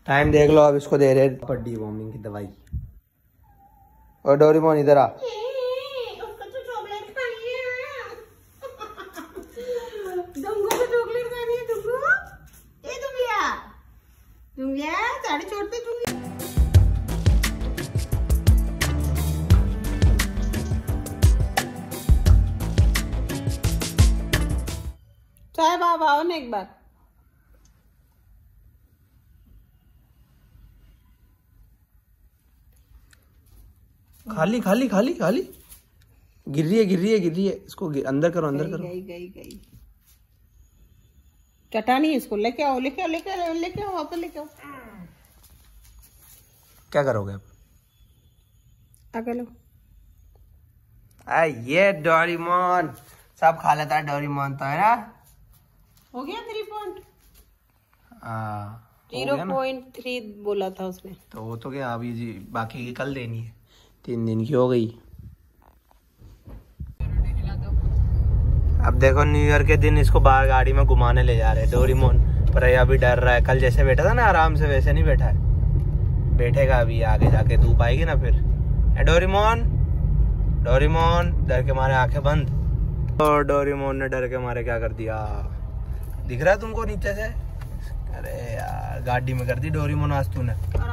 Time देख लो, अब इसको दे रहे पर डीवॉर्मिंग की दवाई। और डोरेमोन इधर आ। उसको तो चॉकलेट खानी है। दुंगू को चॉकलेट खानी है। दुंगू, ए दुंगलिया, दुंगलिया साड़ी छोड़ते दुंगलिया। चाय बाबा आओ ना एक बार। खाली खाली खाली खाली गिर रही है गिर रही है गिर रही है। इसको अंदर करो अंदर करो। गई गई गई। चटानी इसको लेके आओ लेके आओ लेके आओ लेके आओ वापस लेके आओ। क्या करोगे अब? आगे लो। ये डोरेमोन सब खा लेता है। डोरेमोन तो है ना। हो गया 3 पॉइंट। 0.3 बोला था उसने। तो वो तो क्या अभी जी बाकी की कल देनी है। 3 दिन की हो गई। अब देखो न्यू ईयर के दिन इसको बाहर गाड़ी में घुमाने ले जा रहे हैं डोरेमोन। पर ये अभी डर रहा है। कल जैसे बैठा था ना आराम से वैसे नहीं बैठा है। बैठेगा अभी आगे जाके धूप आएगी ना फिर। डोरेमोन डोरेमोन डर के मारे आंखें बंद। और डोरेमोन ने डर के मारे क्या कर दिया दिख रहा है तुमको नीचे से। अरे यार गाड़ी में कर दी डोरेमोन आज तूने।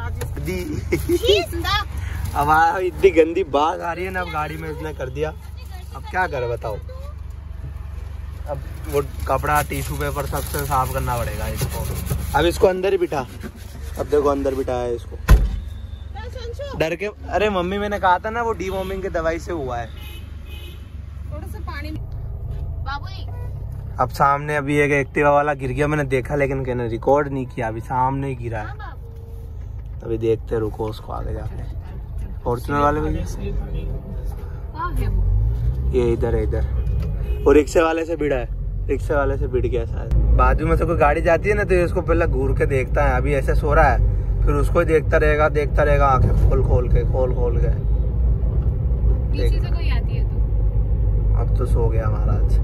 अब इतनी गंदी बात आ रही है ना। अब गाड़ी में इसने कर दिया। अब क्या करे बताओ। अब वो कपड़ा टिश्यू पेपर सबसे साफ करना पड़ेगा इसको। अब इसको अंदर ही बिठा। अब देखो अंदर बिठा है इसको डर के। अरे मम्मी मैंने कहा था ना वो डीवॉर्मिंग की दवाई से हुआ है। थोड़ा सा पानी बाबू। अब सामने अभी एक एक्टिवा वाला गिर गया मैंने देखा लेकिन कहने रिकॉर्ड नहीं किया। अभी सामने ही गिरा है। अभी देखते रुको उसको आगे जाके। फॉर्च्यूनर वाले भैया ये इधर है इधर। और रिक्शे वाले से भिड़ा है। रिक्शे वाले से भिड़ गया शायद। बाजू में से कोई गाड़ी जाती है ना तो इसको पहले घूर के देखता है। अभी ऐसे सो रहा है फिर उसको ही देखता रहेगा आंखें खोल खोल के पीछे से कोई आती है तो। अब तो सो गया महाराज।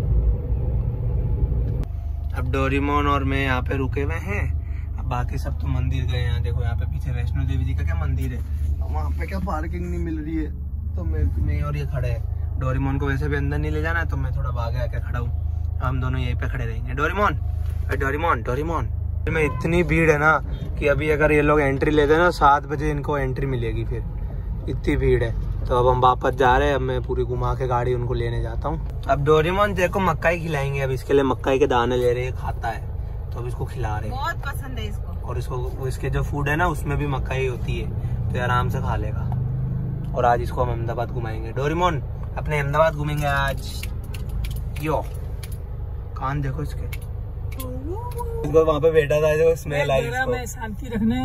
अब डोरेमोन और मैं यहाँ पे रुके हुए हैं। अब बाकी सब तो मंदिर गए हैं। देखो यहाँ पे पीछे वैष्णो देवी जी का क्या मंदिर है। वहाँ पे क्या पार्किंग नहीं मिल रही है तो मैं और ये खड़े हैं। डोरेमोन को वैसे भी अंदर नहीं ले जाना है तो मैं थोड़ा बाहर आके खड़ा हूँ। हम दोनों यहीं पे खड़े रहेंगे। डोरेमोन डोरेमोन डोरेमोन में इतनी भीड़ है ना कि अभी अगर ये लोग एंट्री लेते हैं ना 7 बजे इनको एंट्री मिलेगी। फिर इतनी भीड़ है तो अब हम वापस जा रहे हैं। अब मैं पूरी घुमा के गाड़ी उनको लेने जाता हूँ। अब डोरेमोन देखो मक्काई खिलाएंगे। अब इसके लिए मक्काई के दाने ले रहे हैं खाता है तो अब इसको खिला रहे हैं। बहुत पसंद है इसको। और इसको इसके जो फूड है ना उसमें भी मक्काई होती है तो आराम से खा लेगा। और आज इसको हम अहमदाबाद घुमाएंगे। डोरेमोन अपने अहमदाबाद घूमेंगे आज। यो कान देखो इसके। वहाँ पे बैठा था जो स्मेल आई इसको। शांति रखने।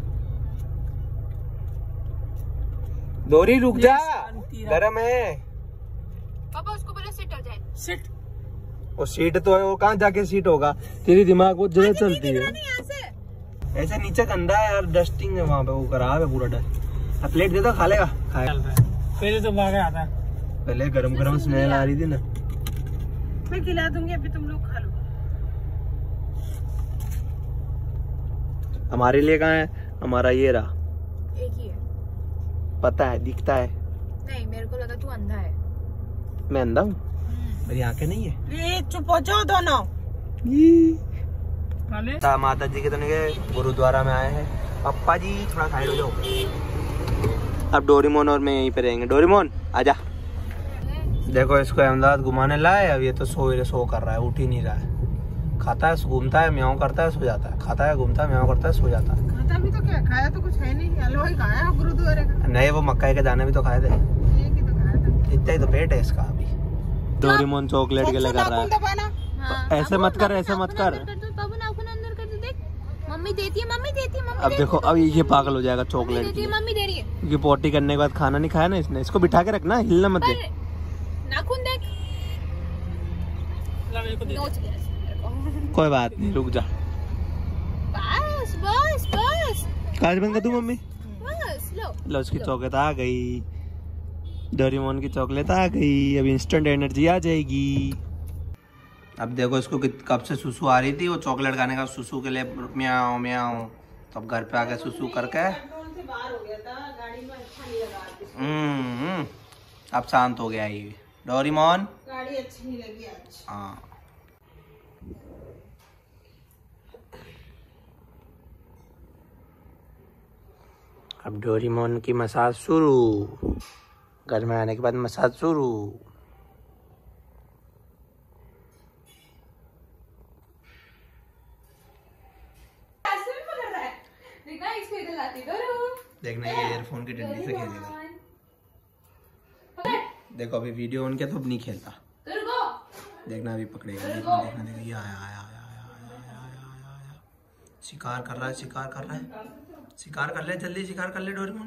डोरी रुक जा गरम है। पापा उसको पहले सिट हो जाए। सिट। वो सीट तो है वो कहाँ जाके सीट होगा। तेरी दिमाग वो जगह चलती है। ऐसे नीचे गंदा है यार डस्टिंग है वहाँ पे। वो खराब है पूरा डस्ट। प्लेट दे दो खा लेगा। पहले तो बाहर आता। पहले गरम गरम स्मेल आ रही थी ना। मैं खिला दूंगी अभी तुम लोग खा लो। हमारे लिए कहाँ है? हमारा ये रहा। एक ही है। पता है दिखता है। नहीं मेरे को लगा तू अंधा है। मैं अंधा हूँ? मेरी आंखें नहीं है। चुप हो जाओ दोनों। माता जी के तो नहीं गुरुद्वारा में आए हैं। पप्पा जी थोड़ा साइड हो जाओ। अब डोरेमोन और मैं यहीं पे रहेंगे। डोरेमोन आजा। देखो इसको अहमदाबाद घुमाने लाए। अब ये तो सो कर रहा है उठ ही नहीं रहा है। खाता है घूमता है म्याऊं करता है सो जाता है। खाता है घूमता है म्याऊं करता है सो जाता है। खाता भी तो क्या खाया तो कुछ है नहीं। हलवा ही खाया गुरुद्वारे का। नहीं वो मक्काई के दाने भी तो खाए थे। एक ही तो खाया था। इतना ही तो पेट है इसका अभी। डोरेमोन चॉकलेट के लिए कर रहा है। ऐसे मत कर ऐसे मत कर। मम्मी देती है मम्मी देती है मम्मी। अब देखो अब ये पागल हो जाएगा चॉकलेट देती है मम्मी दे रही है। क्योंकि पोटी करने के बाद खाना नहीं खाया ना इसने। इसको बिठा के रखना हिलना मत दे। नाखून देख। कोई बात नहीं रुक जा। बस बस बस। काज बंद कर दूं मम्मी। बस लो उसकी चॉकलेट आ गई। डोरेमोन की चॉकलेट आ गई। अब इंस्टेंट एनर्जी आ जाएगी। अब देखो इसको कब से सुसु आ रही थी। वो चॉकलेट खाने का सुसु के लिए म्याऊं म्याऊं तो अब घर पे आके सुसु करके कंट्रोल से बाहर हो गया था, गाड़ी में अच्छा नहीं लगा। अब शांत हो गया ये डोरेमोन। गाड़ी अच्छी नहीं लगी आज। हाँ अब डोरेमोन की मसाज शुरू, घर में आने के बाद मसाज शुरू। देखना ये ईयरफोन की डंडी से खेलेगा। देखो अभी वीडियो ऑन किया तो अब नहीं खेलता। देखना अभी पकड़ेगा। देखना देखना देखना ये आया आया आया आया आया आया आया आया। शिकार कर रहा है, शिकार कर रहा है। शिकार कर ले, जल्दी शिकार कर ले डोरेमोन।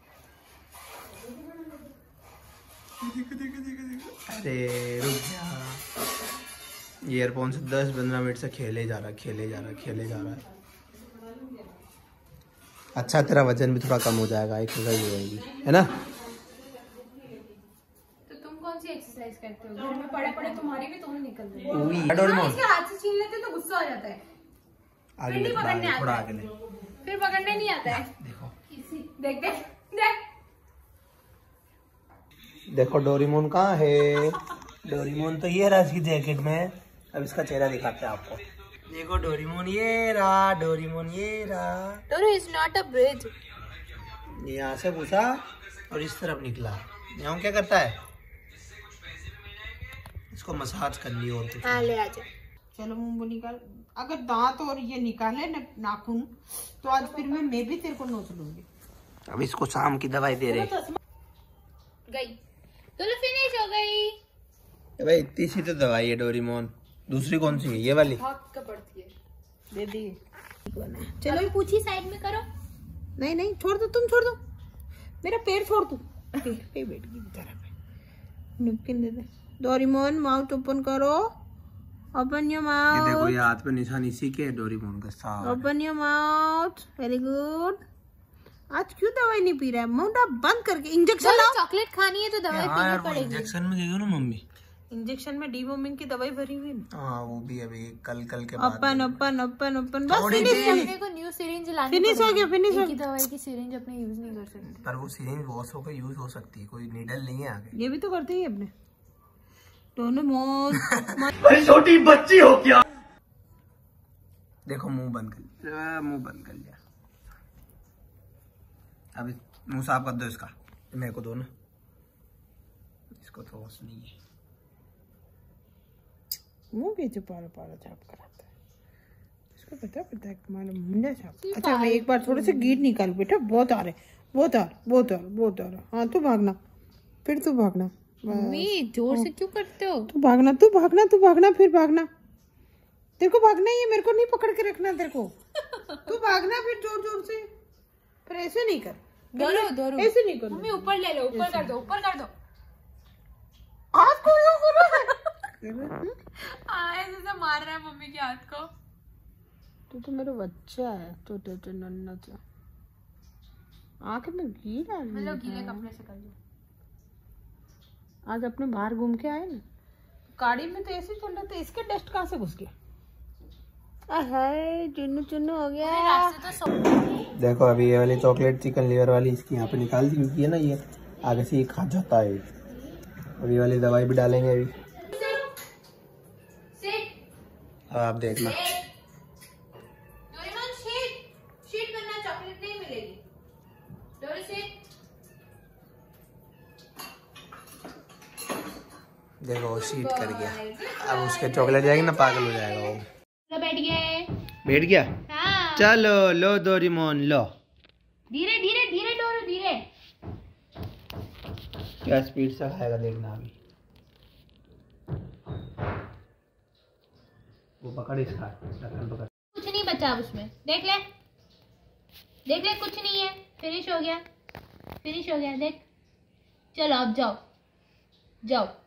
अरे रुक जा। ईयरफोन से 10-15 मिनट से खेले जा रहा है, खेले जा रहा है, खेले जा रहा है। अच्छा तेरा वजन भी थोड़ा कम हो जाएगा, एक्सरसाइज हो जाएगी, है ना? तो तुम कौन सी एक्सरसाइज करते हो? घर में पड़े पड़े तुम्हारी भी तुम्हें निकल रही है। डोरेमोन हाथ से छीन लेते तो गुस्सा हो जाता है। आगे ले, थोड़ा आगे ले। फिर पकड़ने नहीं आता है। देखो देख देख देख। देखो डोरेमोन कहाँ है? डोरेमोन तो ये रहा इसकी जैकेट में। अब इसका चेहरा दिखाते हैं आपको। देखो डोरेमोन ये रहा, डोरेमोन ये रहा। Doro is not a bridge. ये यहाँ से घुसा और इस तरफ निकला। यहाँ क्या करता है? इसको मसाज करनी और कुछ। हाँ ले आजा। चलो मुंह निकाल। अगर दांत और ये निकाले नाखून तो आज फिर मैं भी तेरे को नोच लूंगी। अब इसको शाम की दवाई दे रहे। गई तो फिनिश हो गई। भाई इतनी सी तो दवाई है डोरेमोन। दूसरी कौन सी है? ये वाली बहुत का पड़ती है। दे दी। चलो पूछी साइड में करो। नहीं नहीं छोड़ दो, तुम छोड़ दो। मेरा पैर छोड़ दो। पैर पे बैठ गई बेचारा पे। नैपकिन दे दे। डोरेमोन माउथ ओपन करो। Open your mouth. ये देखो ये हाथ पे निशान इसी के डोरेमोन का साथ। Open your mouth. Very good. आज क्यों दवाई नहीं पी रहा है? मुंह बंद करके इंजेक्शन लाओ। चॉकलेट खानी है तो दवाई पीनी पड़ेगी। इंजेक्शन में दे दो ना मम्मी। इंजेक्शन में डीवॉर्मिंग की दवाई भरी हुई है। हाँ वो भी अभी कल के बाद। Open open open open. बस अपने को न्यू सिरिंज लानी फिनिश हो गया, फिनिश हो गया। दवाई की सिरिंज अपने यूज नहीं कर सकते। पर वो सिरिंज वॉश होकर यूज हो सकती है, कोई नीडल नहीं है आगे। ये भी तो करते ही अपने दोनों मौत। अरे छोटी बच्ची हो क्या? देखो मुंह बंद कर, मुंह बंद कर लिया। अभी मुंह साफ कर दो इसका। मेरे को दो ना, इसको तो होश नहीं है। मुंह कैसे पारा पारा छाप कराता है? इसको पता है तुम्हारा मुंडा छाप। अच्छा मैं एक बार थोड़े से गीट निकाल बेटा। बहुत आ रहे, बहुत आ रहा। हाँ तू भागना, फिर तू भागना। मम्मी जोर से क्यों करते हो? तू भागना, फिर भागना। तेरे को भागना ही है, मेरे को नहीं पकड़ के रखना तेरे को। तू भागना फिर जोर जोर से। पर ऐसे नहीं कर, दोरो ऐसे नहीं कर। मम्मी ऊपर ले लो, ऊपर कर दो, ऊपर कर दो। हाथ को यूं करो। ऐसे से मार रहा है मम्मी के हाथ को। तू तो मेरा बच्चा है, छोटे नन्ना सा। आंख में घी डाल। मतलब गीले कपड़े से कर दो। आज अपने बाहर घूम के आए ना, गाड़ी में तो ऐसे चल रहा था। इसके डस्ट कहाँ से घुस गया? चुन्नू हो गया। देखो अभी ये वाली चॉकलेट चिकन लिवर वाली इसकी यहाँ पे निकाल दी, क्योंकि है ना ये आगे से ये खा जाता है। और ये वाली दवाई भी डालेंगे अभी। अब आप देखना। शीट बनना, चॉकलेट नहीं मिलेगी। देखो वो शीट कर गया। अब उसके चॉकलेट जाएगी ना, पागल हो जाएगा वो। बैठ गया। हाँ। चलो लो डोरेमोन लो। धीरे धीरे धीरे डोरो धीरे। क्या स्पीड से खाएगा देखना अभी। वो पकड़ इसका ढक्कन पकड़। कुछ नहीं बचा अब उसमें। देख ले कुछ नहीं है। फिनिश हो गया देख। चलो अब जाओ।